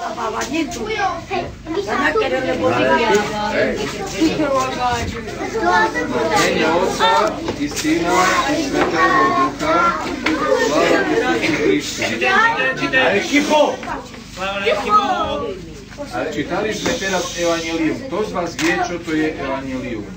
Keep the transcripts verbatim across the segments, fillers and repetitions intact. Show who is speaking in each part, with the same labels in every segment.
Speaker 1: Mene Otca i Syna i Svätého Ducha, sláva Isusu Kristu. A čítali sme teraz Evangelium. Kto z vás vie, čo to je Evangelium?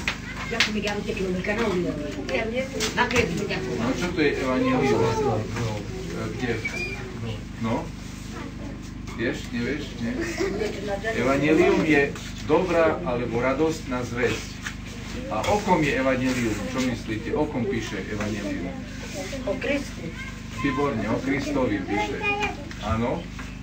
Speaker 1: No, čo to je Evangelium? Kde? No? Vieš? Nevieš? Nie? Evangelium je dobrá alebo radostná zvesť. A o kom je Evangelium? Čo myslíte? O kom píše Evangelium?
Speaker 2: O Kristu.
Speaker 1: Výborne, o Kristovi píše. Áno?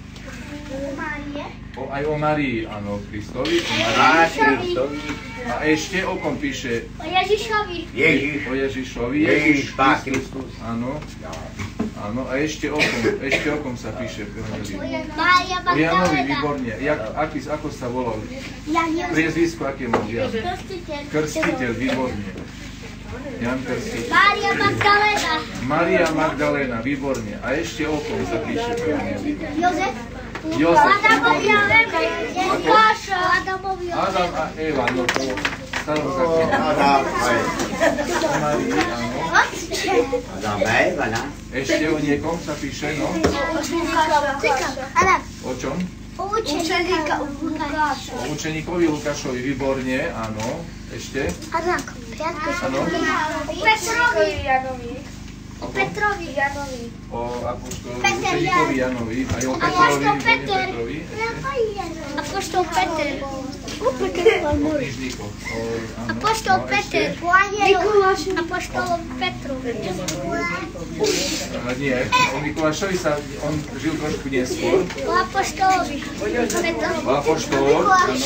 Speaker 1: O, aj o Marii, áno, o Kristovi, o Marii. A ešte o kom píše?
Speaker 3: O Ježišovi.
Speaker 1: Ježiš. O Ježišovi.
Speaker 4: Ježiš, Pán Kristus.
Speaker 1: Áno. Áno, a ešte o kom, ešte o kom sa píše v Evangeliu?
Speaker 3: Mária
Speaker 1: O Janovi,
Speaker 3: Magdalena.
Speaker 1: výborne. Jak, aký, ako sa volal?
Speaker 3: Jan Jozef.
Speaker 1: Priezvisko, aké mal Jan?
Speaker 3: Krstiteľ.
Speaker 1: Krstiteľ, výborne. Jan Krstiteľ.
Speaker 3: Mária Magdalena.
Speaker 1: Mária Magdalena, výborne. A ešte o kom sa píše v Evangeliu?
Speaker 3: Jozef.
Speaker 1: Jozef,
Speaker 3: Adamovi a
Speaker 1: výborne.
Speaker 3: Eva. Ježikáša. Adamovi a
Speaker 1: Adam a Eva, no to starom zákone.
Speaker 4: Adam a
Speaker 1: Mária, áno.
Speaker 4: Adam a Eva, no?
Speaker 1: Ešte o niekom sa píše, no?
Speaker 3: Adam.
Speaker 1: O čom?
Speaker 3: O učeníka Lukáša.
Speaker 1: O učeníkovi Lukášovi, výborne, áno. Ešte?
Speaker 3: Adam. Priatko.
Speaker 1: Áno.
Speaker 3: O Petrovi.
Speaker 1: O
Speaker 3: Petrovi. Janovi.
Speaker 1: O apoštolovi,
Speaker 3: Peter
Speaker 1: učeníkovi
Speaker 3: Jan.
Speaker 1: Janovi, aj o Petrovi,
Speaker 3: Apoštol
Speaker 1: výborne
Speaker 3: Peter.
Speaker 1: Petrovi. Ešte?
Speaker 3: Apoštol Peter.
Speaker 1: O knižníkoch. O, áno.
Speaker 3: Apoštol
Speaker 1: No,
Speaker 3: Peter.
Speaker 1: ešte?
Speaker 3: Apoštolom Petru.
Speaker 1: A nie, o Mikulášovi sa, on žil trošku neskôr.
Speaker 3: O Apoštolovi. Petru.
Speaker 1: O apoštoloch, áno.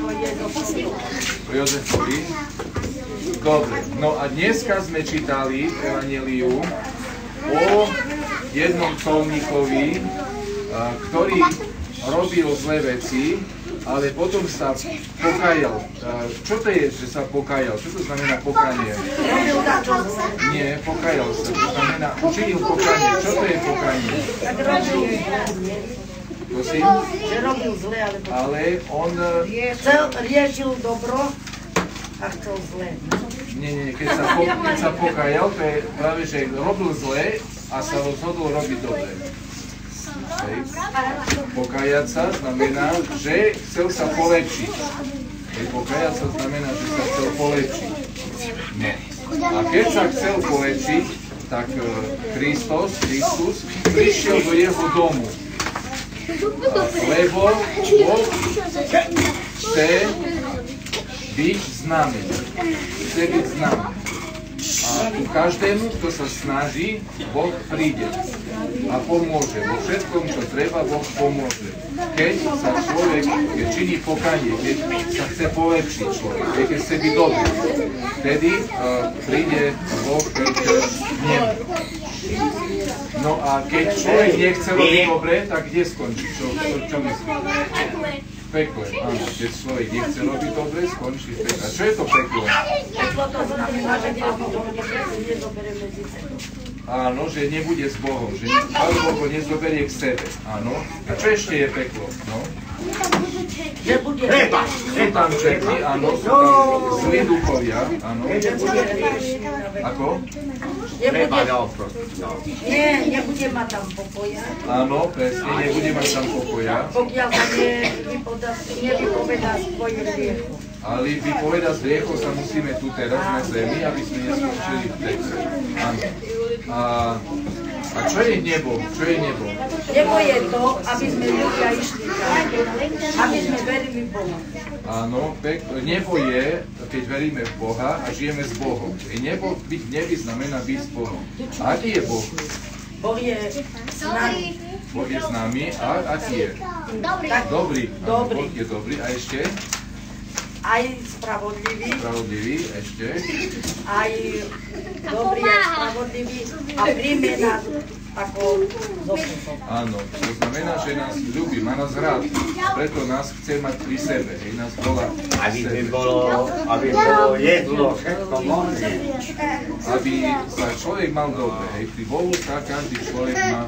Speaker 1: O Jozefovi. Dobre, no a dneska sme čítali v Evangeliu o jednom colníkovi, a, ktorý robil zlé veci, ale potom sa pokajal. A, čo to je, že sa pokajal? Čo to znamená pokanie? Nie, pokajal sa. To znamená, učinil pokanie. Čo to je pokanie? Prosím?
Speaker 2: Že robil zle, ale
Speaker 1: Ale on...
Speaker 2: chcel, riešil dobro a chcel zle.
Speaker 1: Nie, nie, keď sa, po, keď sa pokajal, to je práve, že robil zle a sa rozhodol robiť dobre. Hej. Pokajať sa znamená, že chcel sa polepšiť. Hej, pokajať sa znamená, že sa chcel polepšiť. No. A keď sa chcel polepšiť, tak Kristus, Kristus prišiel do jeho domu. Lebo Boh chce byť s nami. Chce byť s nami. A ku každému, kto sa snaží, Boh príde a pomôže. Vo všetkom, čo treba, Boh pomôže. Keď sa človek, keď činí pokanie, keď sa chce polepšiť človek, keď chce byť dobrý, vtedy uh, príde Boh k nemu. No a keď človek nechce robiť dobre, tak kde skončí? Čo, čo, čo myslíte? Pekle, áno. Keď človek nechce robiť dobre, skončí v pekle. A čo je to peklo?
Speaker 2: Peklo to znamená, že nezobere medzi sebou.
Speaker 1: Áno, že nebude s Bohom, že Pán Boh ho nezoberie k sebe. Áno. A čo ešte je peklo? No?
Speaker 2: Že bude
Speaker 4: Treba.
Speaker 1: Sú tam čerty, áno, sú tam zlí duchovia, áno. Ako?
Speaker 4: Treba,
Speaker 2: nebude,
Speaker 4: no, proste, no.
Speaker 2: nie, nebude mať tam pokoja.
Speaker 1: Áno, presne, nebude mať tam pokoja.
Speaker 2: Pokiaľ sa nevypovedá svoje hriechu.
Speaker 1: Ale vypovedať z hriechov sa musíme tu teraz na zemi, aby sme neskončili v pekle. Áno. A, a čo je nebo? Čo je nebo?
Speaker 2: Nebo je to, aby sme ľudia išli tam, aby sme verili Boha.
Speaker 1: Áno, peklo. Nebo je, keď veríme v Boha a žijeme s Bohom. I nebo, byť v nebi znamená byť s Bohom. A aký je Boh?
Speaker 2: Boh je s nami.
Speaker 1: Boh je s nami a aký je?
Speaker 3: Dobrý.
Speaker 1: Dobrý. Áno,
Speaker 2: Dobrý.
Speaker 1: Boh je dobrý. A ešte?
Speaker 2: Aj spravodlivý,
Speaker 1: Spravodlivý. Ešte?
Speaker 2: aj dobrý, aj spravodlivý a príjme nás ako zosluchov.
Speaker 1: Áno, to znamená, že nás ľúbi, má nás rád. Preto nás chce mať pri sebe. Hej, nás volá
Speaker 4: Aby by
Speaker 1: sebe.
Speaker 4: bolo, aby bolo jedlo, všetko možné.
Speaker 1: Aby sa človek mal dobre. Hej, pri Bohu sa každý človek má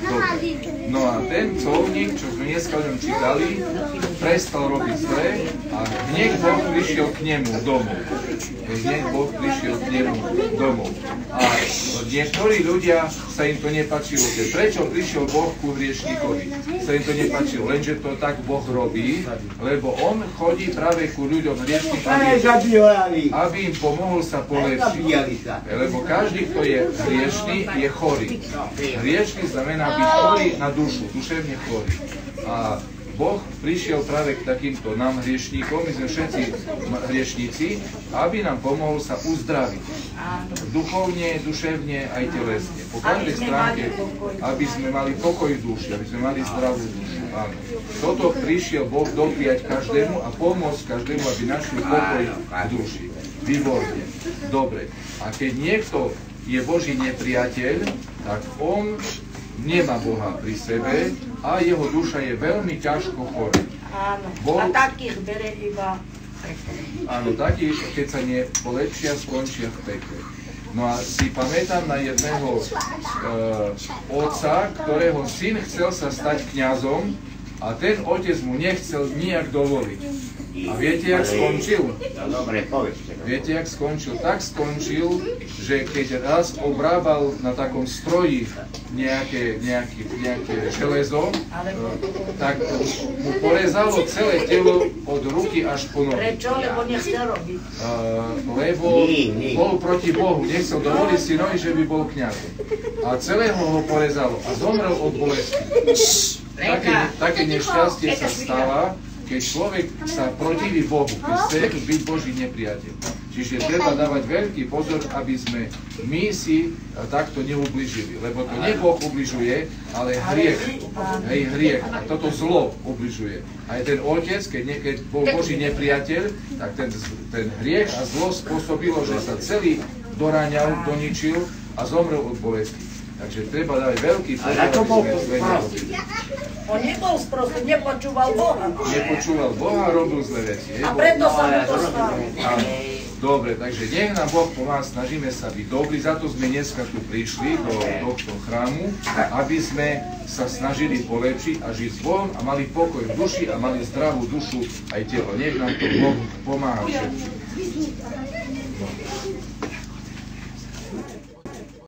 Speaker 1: Dobre. No a ten colník, čo sme dneska o ňom čítali, prestal robiť zle a hneď Boh prišiel k nemu domov. Hneď Boh prišiel k nemu domov. A niektorí ľudia sa im to nepáčilo. Prečo prišiel Boh ku hriešnikovi? Sa im to nepáčilo, lenže to tak Boh robí, lebo on chodí práve ku ľuďom hriešnikov, aby im pomohol sa polepšiť. Lebo každý, kto je hriešný, je chorý. Hriešný znamená byť chorý na dušu, duševne chorý. A Boh prišiel práve k takýmto nám hriešníkom, my sme všetci hriešníci, aby nám pomohol sa uzdraviť. Duchovne, duševne, aj telesne. Po každej stránke, aby sme mali pokoj v duši, aby sme mali zdravú dušu. Áno. Toto prišiel Boh dopriať každému a pomôcť každému, aby našli pokoj v duši. Výborne. Dobre. A keď niekto je Boží nepriateľ, tak on nemá Boha pri sebe a jeho duša je veľmi ťažko chorá.
Speaker 2: Áno.
Speaker 1: Boh...
Speaker 2: A takých bere iba pekle.
Speaker 1: Áno, takých, keď sa nepolepšia, skončia v pekle. No a si pamätám na jedného e, otca, ktorého syn chcel sa stať kňazom a ten otec mu nechcel nijak dovoliť. A viete, jak skončil?
Speaker 4: No dobre, povedzte.
Speaker 1: Viete, jak skončil? Tak skončil, že keď raz obrábal na takom stroji nejaké, nejaké, nejaké železo, tak mu porezalo celé telo od ruky až po nohy.
Speaker 2: Prečo? Lebo nechcel robiť.
Speaker 1: Uh, lebo bol proti Bohu, nechcel dovoliť synovi, že by bol kňazom. A celého ho porezalo a zomrel od bolesti. Také, také nešťastie sa stáva, keď človek sa protiví Bohu, keď chce byť Boží nepriateľ. Čiže treba dávať veľký pozor, aby sme my si takto neubližili. Lebo to nie Boh ubližuje, ale hriech. Hej, hriech. A toto zlo ubližuje. Aj ten otec, keď, nie, keď bol Boží nepriateľ, tak ten, ten hriech a zlo spôsobilo, že sa celý doráňal, doničil a zomrel od bolesti. Takže treba dávať veľký pozor, aby sme zle nerobili.
Speaker 2: On nebol sprostý, nepočúval Boha.
Speaker 1: Nepočúval Boha a robil zlé veci.
Speaker 2: A preto sa mu to stalo.
Speaker 1: Dobre, takže nech nám Boh pomáha, snažíme sa byť dobrí, za to sme dneska tu prišli do tohto chrámu, aby sme sa snažili polepšiť a žiť s Bohom a mali pokoj v duši a mali zdravú dušu aj telo. Nech nám to Boh pomáha všetkým.